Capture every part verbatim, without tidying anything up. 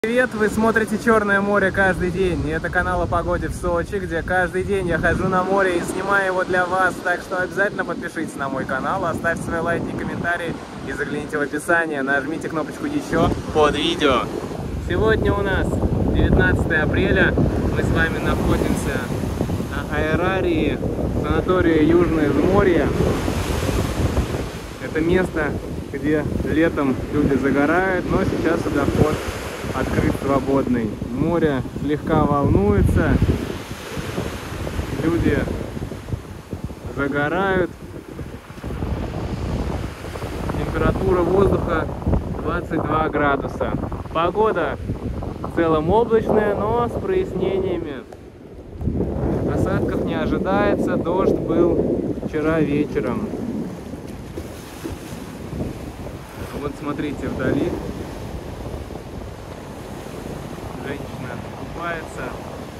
Привет! Вы смотрите Черное море каждый день. И это канал о погоде в Сочи, где каждый день я хожу на море и снимаю его для вас. Так что обязательно подпишитесь на мой канал, оставьте свои лайки и комментарии и загляните в описание. Нажмите кнопочку «Еще» под видео. Сегодня у нас девятнадцатое апреля. Мы с вами находимся на аэрарии санатория Южное Взморье. Это место, где летом люди загорают, но сейчас сюда вход открыт свободный. Море слегка волнуется, люди загорают. Температура воздуха двадцать два градуса. Погода в целом облачная, но с прояснениями. Осадков не ожидается, дождь был вчера вечером. Вот смотрите вдали. Женщина купается.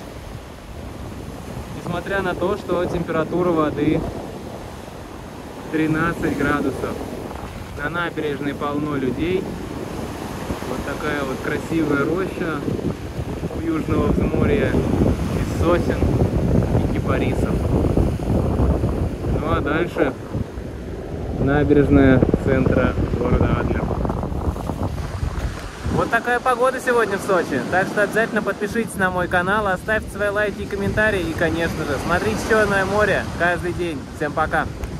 Несмотря на то, что температура воды тринадцать градусов. На набережной полно людей. Вот такая вот красивая роща у Южного Взморья из сосен и кипарисов. Ну а дальше набережная центра города Адлер. Вот такая погода сегодня в Сочи. Так что обязательно подпишитесь на мой канал, оставьте свои лайки и комментарии. И, конечно же, смотрите Черное море каждый день. Всем пока!